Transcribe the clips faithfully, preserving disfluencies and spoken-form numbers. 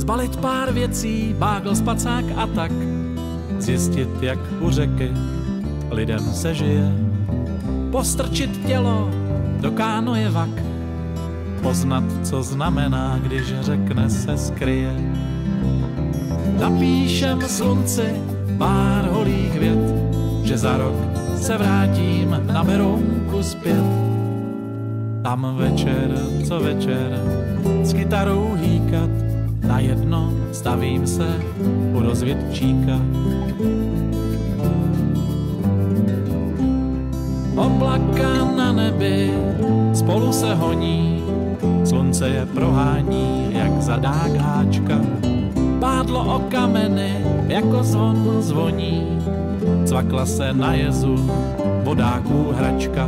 zbalit pár věcí, bágl spacák a tak, zjistit, jak u řeky lidem se žije, postrčit tělo do kánoje vak, poznat, co znamená, když řekne se skryje. Napíšem slunci pár holých vět, že za rok se vrátím na Berounku zpět. Tam večer, co večer, s kytarou hýkat, najedno stavím se u rozvědčíka. Oblaka na nebi spolu se honí, slunce je prohání, jak zadák háčka. Pádlo o kameny, jako zvon zvoní, cvakla se na jezu vodáků hračka.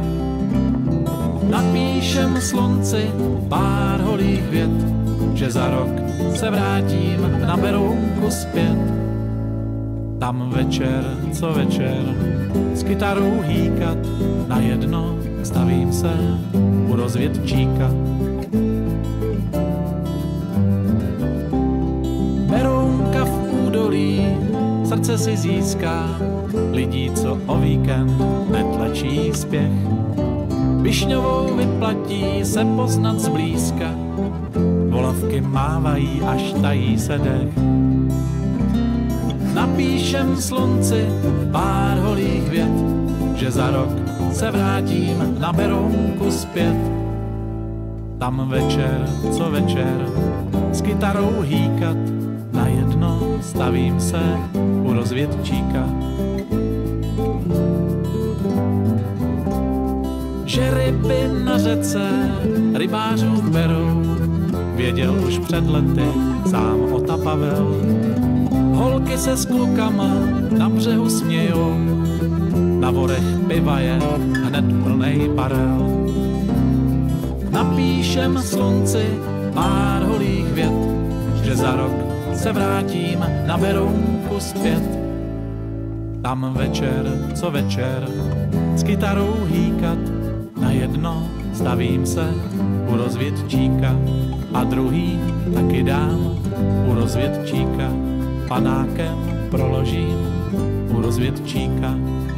Napíšem slunci pár holých vět, že za rok se vrátím na Berounku zpět. Tam večer, co večer, s kytarou hýkat, najedno stavím se u rozvědčíka. Berounka v údolí srdce si získá lidí, co o víkend netlačí spěch. Višňovou vyplatí se poznat zblízka, volavky mávají, až tají se dech. Napíšem slunci pár holých vět, že za rok se vrátím na Berounku zpět. Tam večer, co večer, s kytarou hýkat, najedno stavím se u rozvědčíka. Že ryby na řece rybářům berou, věděl už před lety sám Ota Pavel. Holky se s klukama na břehu smějou, na vorech piva je hned plnej barel. Napíšem slunci pár holých vět, že za rok se vrátím na Berounku zpět. Tam večer, co večer, s kytarou hýkat, najedno stavím se u rozvědčíka a druhý taky dám u rozvědčíka. Panákem proložím u rozvědčíka.